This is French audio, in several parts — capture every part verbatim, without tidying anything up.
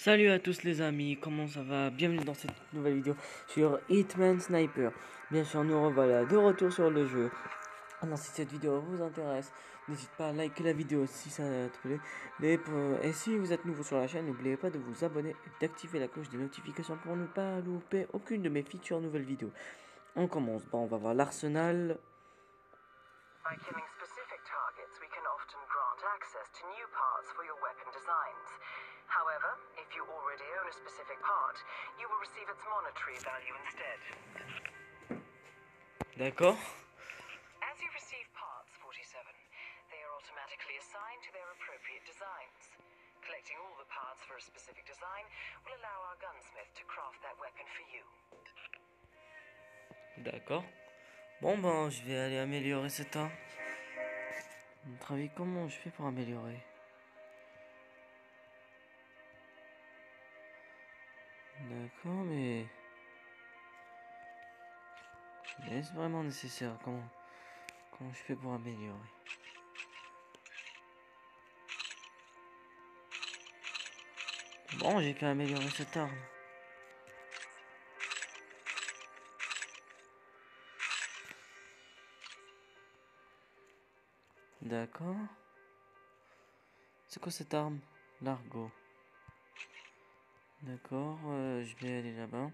Salut à tous les amis, comment ça va? Bienvenue dans cette nouvelle vidéo sur Hitman Sniper. Bien sûr, nous revoilà de retour sur le jeu. Alors si cette vidéo vous intéresse, n'hésite pas à liker la vidéo si ça te plaît. Et, pour- et si vous êtes nouveau sur la chaîne, n'oubliez pas de vous abonner et d'activer la cloche des notifications pour ne pas louper aucune de mes futures nouvelles vidéos. On commence, bon, on va voir l'arsenal. By killing specific targets, we can often grant access to new parts for your weapon designs. However, if you already own a specific part, you will receive its monetary value instead. D'accord. As you receive parts, forty-seven, they are automatically assigned to their appropriate designs. Collecting all the parts for a specific design will allow our gunsmith to craft that weapon for you. D'accord. Bon ben, je vais aller améliorer cette arme. À votre avis, comment je fais pour améliorer? D'accord, mais... Est-ce vraiment nécessaire? Comment, comment je fais pour améliorer? Bon, j'ai qu'à améliorer cette arme. D'accord. C'est quoi cette arme? Largo. D'accord, euh, je vais aller là-bas.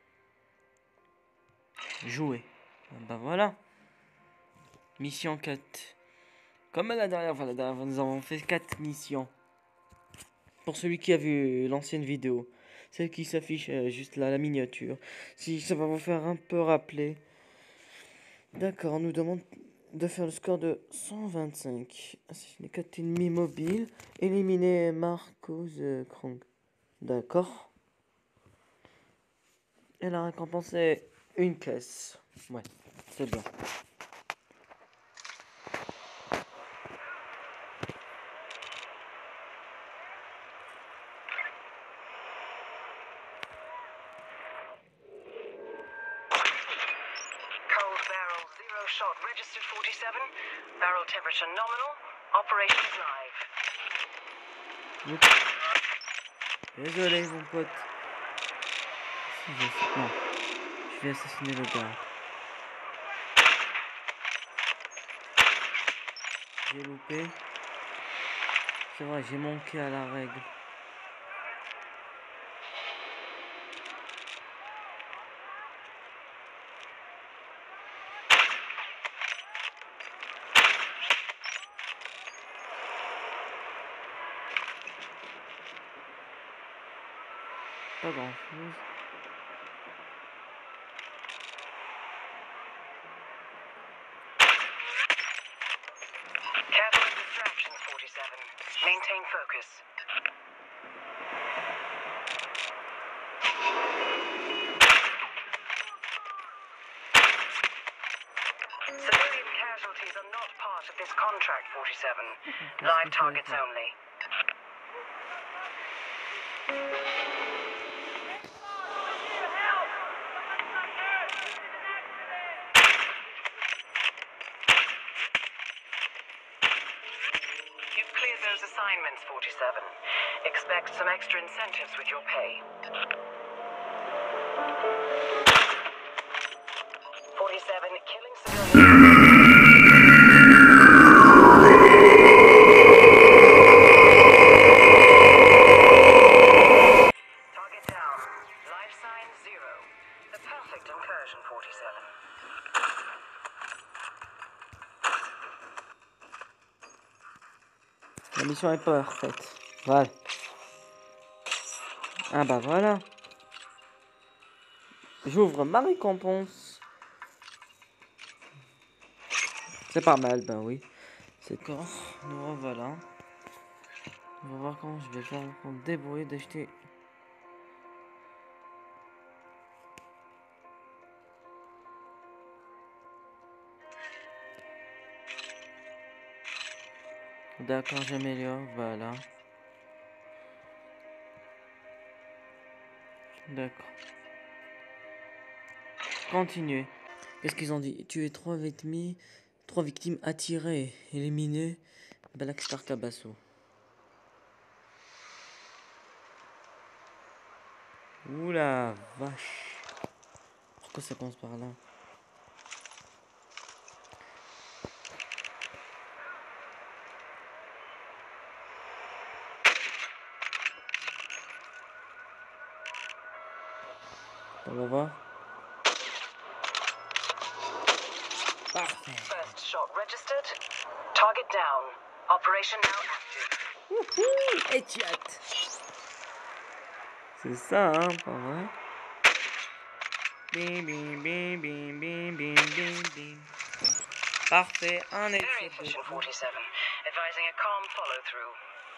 Jouer. Ah bah voilà. Mission quatre. Comme la dernière fois, la dernière fois, nous avons fait quatre missions. Pour celui qui a vu l'ancienne vidéo. Celle qui s'affiche euh, juste là, la miniature. Si ça va vous faire un peu rappeler. D'accord, on nous demande de faire le score de cent vingt-cinq. Assassiner quatre ennemis mobiles. Éliminer Marcos euh, Krong. D'accord. Et la récompense est une caisse. Ouais, c'est bien. Cold barrel, zero shot registered forty-seven. Barrel temperature nominal. Operation is live. Oups. Désolé, mon pote. Si je... Non, je vais assassiner le gars. J'ai loupé. C'est vrai, j'ai manqué à la règle. Pas grand chose. Careful of distractions, forty-seven. Maintain focus. Civilian casualties are not part of this contract, forty-seven. Live targets only. You've cleared those assignments, forty-seven. Expect some extra incentives with your pay. forty-seven, killing civilians. Target down. Life sign zero. The perfect incursion, forty-seven. La mission est parfaite. Voilà. Ah bah voilà. J'ouvre ma récompense. C'est pas mal, bah oui. C'est corps. Nous revoilà. On va voir comment je vais faire pour me débrouiller d'acheter. D'accord, j'améliore, voilà. D'accord. Continuez. Qu'est-ce qu'ils ont dit? Tuer trois victimes, trois victimes attirées, éliminées. Blackstar Cabasso. Oula, vache. Pourquoi ça commence par là? On va voir. Parfait. First shot registered. Target down. Operation now active. Wouhou, headshot. C'est ça, hein, pas vrai? Bim, bim, bim, bim, bim, bim, bim, bim. Parfait, un Very headshot. efficient forty-seven. Advising a calm follow-through.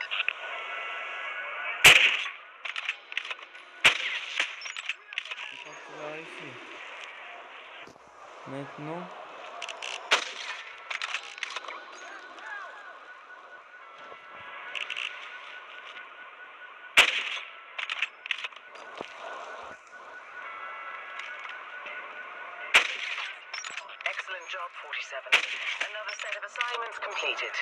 Je pense qu'on va réussir. Maintenant. Excellent job, forty-seven. Another set of assignments completed.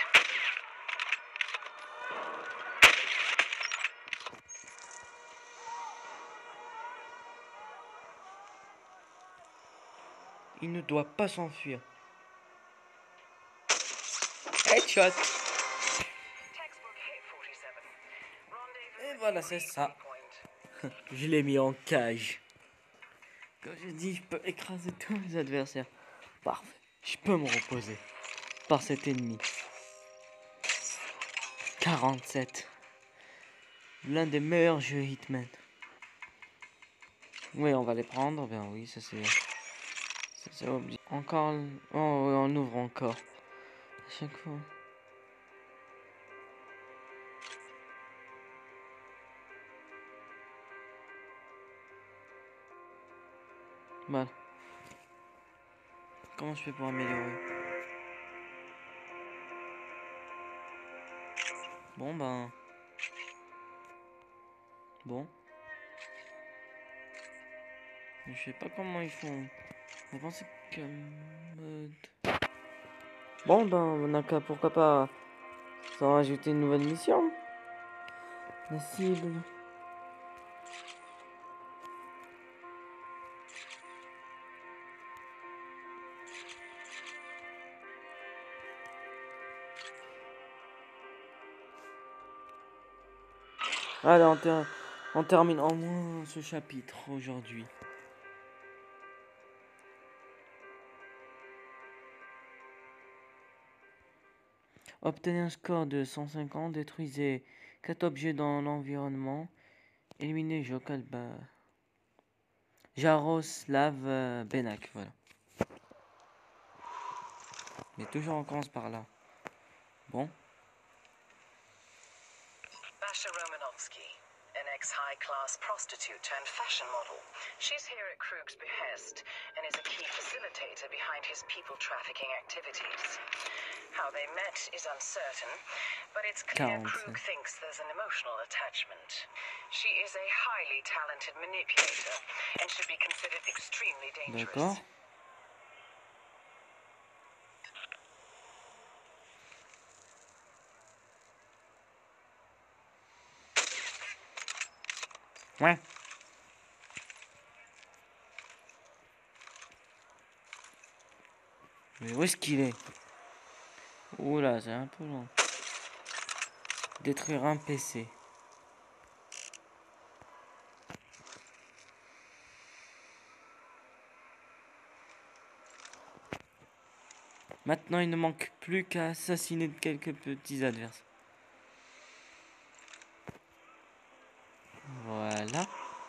Il ne doit pas s'enfuir. Headshot. Textbook hit, forty-seven. Rendezvous Et at voilà, the c'est replay ça. point. Je l'ai mis en cage. Comme je dis, je peux écraser tous mes adversaires. Parfait. Je peux me reposer par cet ennemi. quarante-sept. L'un des meilleurs jeux Hitman. Oui, on va les prendre. Ben oui, ça c'est... Ça c'est obligé. Encore... Oh, oui, on ouvre encore. À chaque fois. Voilà. Comment je fais pour améliorer? Bon ben... Bon. Je sais pas comment ils font. Je pense que... mode... Bon ben, on a qu'à pourquoi pas s'en rajouter une nouvelle mission. La cible. Allez, on, ter on termine au moins ce chapitre aujourd'hui. Obtenez un score de cent cinquante, détruisez quatre objets dans l'environnement, éliminez Jokalba. Jaroslav euh, Benak, voilà. Mais toujours on commence par là. Bon. Basha Romanovsky, an ex-high-class prostitute and fashion model. She's here at Krug's behest and is a key facilitator behind his people trafficking activities. How they met is uncertain, but it's clear Krug thinks there's an emotional attachment. She is a highly talented manipulator and should be considered extremely dangerous. D'accord. Ouais. Mais où est-ce qu'il est? Oula, c'est un peu long. Détruire un P C. Maintenant, il ne manque plus qu'à assassiner quelques petits adversaires. Voilà.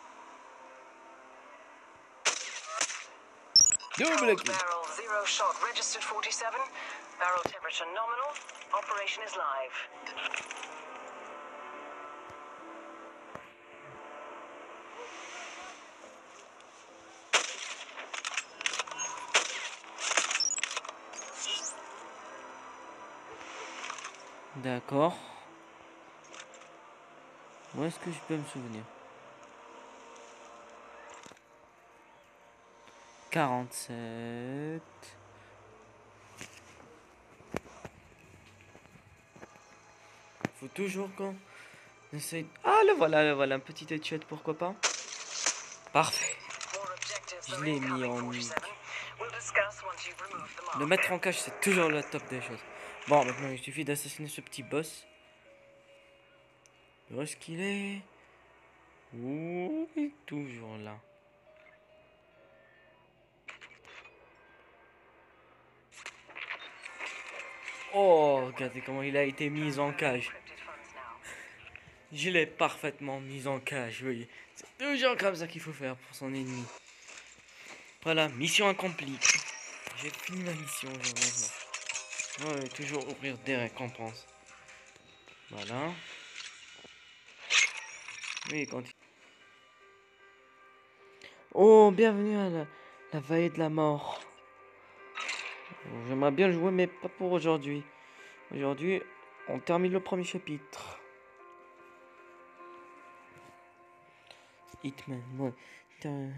Double kill. Barrel zero shot registered forty-seven. Barrel temperature nominal. Operation is live. D'accord. Où est-ce que je peux me souvenir? quarante-sept. Faut toujours qu'on essaye... Ah, le voilà, le voilà. Un petit headshot, pourquoi pas? Parfait. Je l'ai mis en... Le mettre en cache, c'est toujours le top des choses. Bon, maintenant, il suffit d'assassiner ce petit boss. Où est-ce qu'il est? Ouh, il est toujours là. Oh, regardez comment il a été mis en cage. Je l'ai parfaitement mis en cage, vous voyez. C'est toujours comme ça qu'il faut faire pour son ennemi. Voilà, mission accomplie. J'ai fini ma mission maintenant. Ouais, toujours ouvrir des récompenses. Voilà. Oui, quand... Oh, bienvenue à la, la vallée de la mort. J'aimerais bien le jouer, mais pas pour aujourd'hui. Aujourd'hui, on termine le premier chapitre. Hitman, ouais. Putain.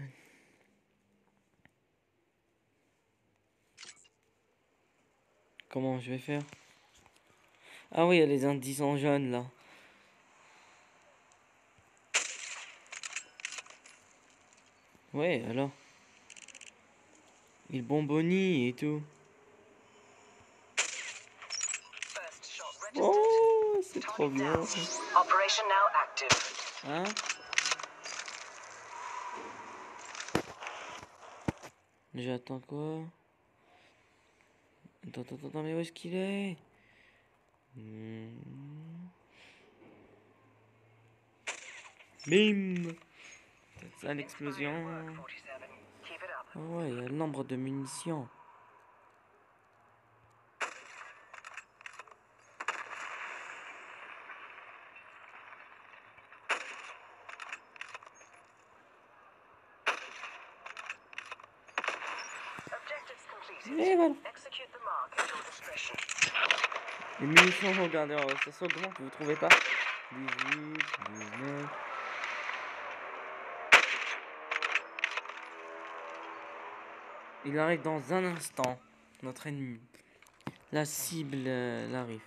Comment je vais faire? Ah oui, il y a les indices en jaune là. Ouais, alors. Il bonbonnie et tout. Oh, c'est trop bien. Hein? J'attends quoi? Attends, attends, attends, mais où est-ce qu'il est? Hmm. Bim! C'est ça l'explosion. Oh ouais, il y a le nombre de munitions. Et voilà. Les munitions, regardez, ça s'augmente, vous trouvez pas? dix-huit, dix-neuf. Il arrive dans un instant, notre ennemi. La cible euh, arrive.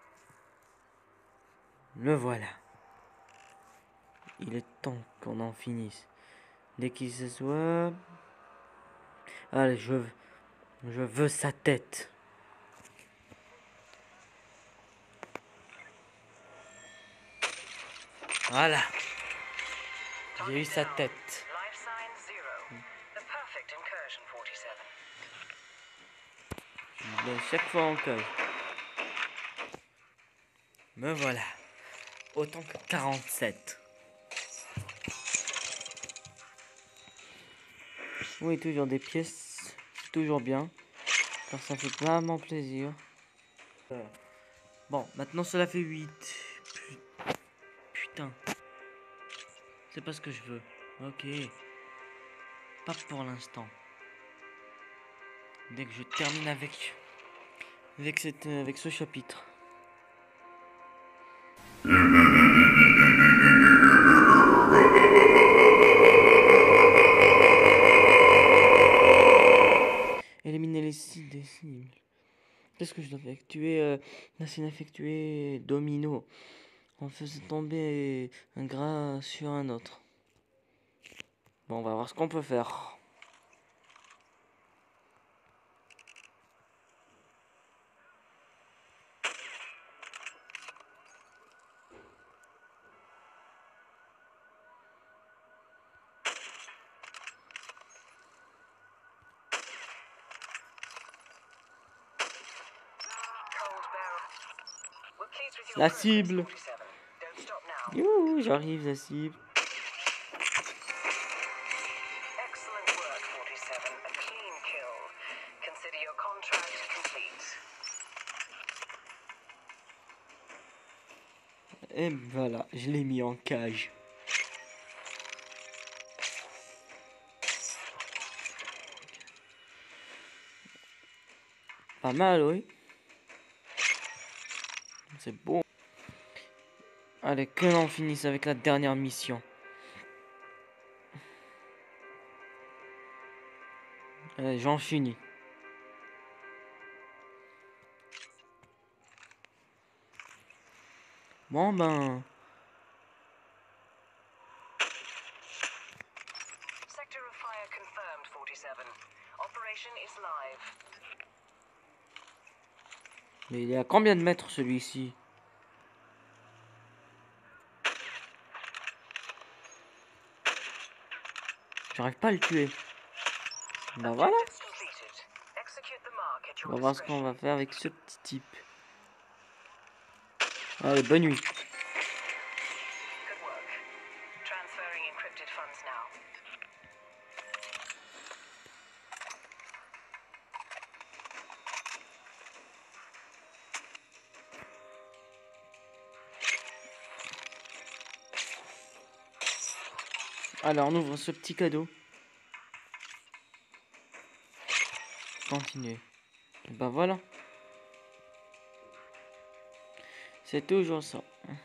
Le voilà. Il est temps qu'on en finisse. Dès qu'il se soit... Allez, je veux, je veux sa tête. Voilà. J'ai eu sa tête. Je l'ai chaque fois en cage. Me voilà. Autant que quarante-sept. Oui, toujours des pièces. Toujours bien. Car ça fait vraiment plaisir. Euh, Bon, maintenant cela fait huit. Putain. C'est pas ce que je veux. Ok. Pas pour l'instant. Dès que je termine avec... Avec, cette, avec ce chapitre. Éliminer les sites des cibles. Qu'est-ce que je dois effectuer euh, La scène effectuée domino. En faisant tomber un gras sur un autre. Bon, on va voir ce qu'on peut faire. La cible. Youhou, j'arrive, la cible. Et voilà, je l'ai mis en cage. Pas mal, oui. C'est bon. Allez, que l'on finisse avec la dernière mission. Allez, j'en finis. Bon ben... Target confirmed, forty-seven. Operation is live. Mais il est à combien de mètres celui-ci? J'arrive pas à le tuer. Bah voilà. Objectives completed. Execute the mark at On your va voir ce discretion. qu'on va faire avec ce petit type. Allez, bonne nuit. Good work. Transferring encrypted funds now. Alors, on ouvre ce petit cadeau. Continuer. Et bah voilà. C'est toujours ça.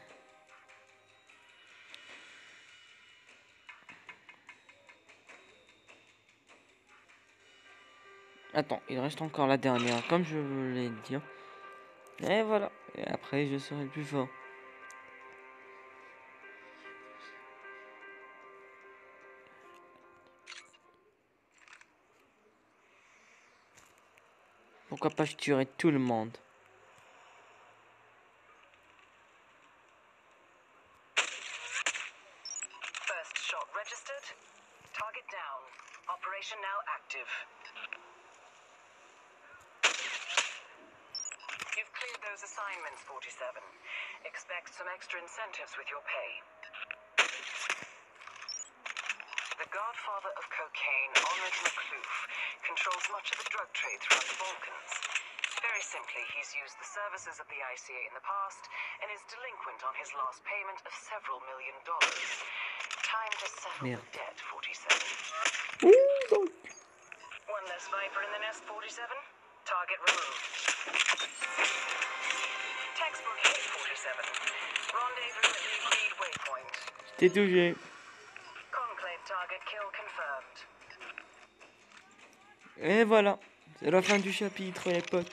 Attends, il reste encore la dernière, comme je voulais le dire. Et voilà. Et après, je serai le plus fort. Pourquoi pas je tuerai tout le monde. First shot registered. Target down. Operation now active. You've cleared those assignments, forty-seven. Expect some extra incentives with your pay. The godfather of cocaine, Oleg McCloof, controls much of the drug trade throughout the Balkans. Very simply, he's used the services of the I C A in the past and is delinquent on his last payment of several million dollars. Time to settle Merde. the debt, forty-seven. Ouh, donc. One less Viper in the nest, forty-seven. Target removed. Textbook hit, forty-seven. Rendezvous at the agreed waypoint. J'étais touché. Conclave target kill confirmed. Et voilà. C'est la fin du chapitre, les potes.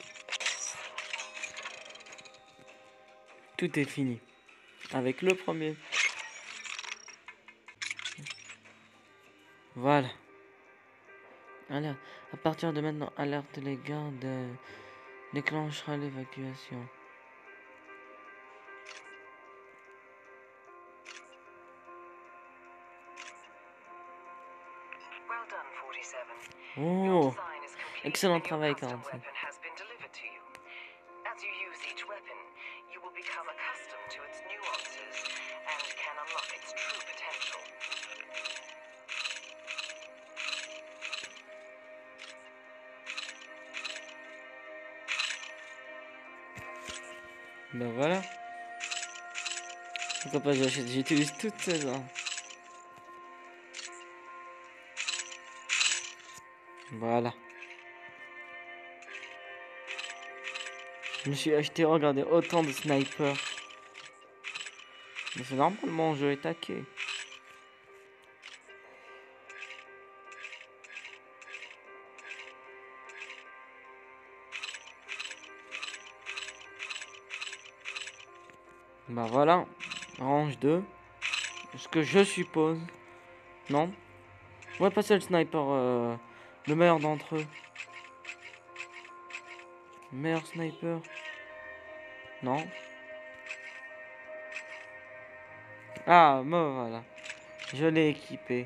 Tout est fini. Avec le premier. Voilà. Alors, à partir de maintenant, alerte les gardes. euh, déclenchera l'évacuation. Well done, forty-seven. Your Oh, design is complete excellent and your travail, custom quarante-cinq. weapon has been delivered to you. As you use each weapon, you will become accustomed to its nuances and can unlock its true potential. Ben voilà. Pourquoi pas j'achète, j'utilise toutes ces armes. Voilà. Je me suis acheté, regardez, autant de snipers. Mais c'est normal, mon jeu est hacké. Bah voilà. Range deux. Ce que je suppose. Non. Ouais, passer le sniper. euh, le meilleur d'entre eux. Meilleur sniper. Non. Ah, me voilà. Je l'ai équipé.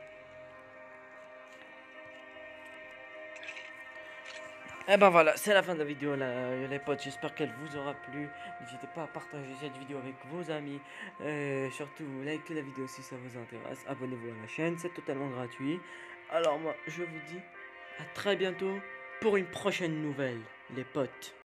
Et ben voilà, c'est la fin de la vidéo là, les potes. J'espère qu'elle vous aura plu. N'hésitez pas à partager cette vidéo avec vos amis. Euh, surtout, likez la vidéo si ça vous intéresse. Abonnez-vous à la chaîne, c'est totalement gratuit. Alors moi, je vous dis à très bientôt pour une prochaine nouvelle, les potes.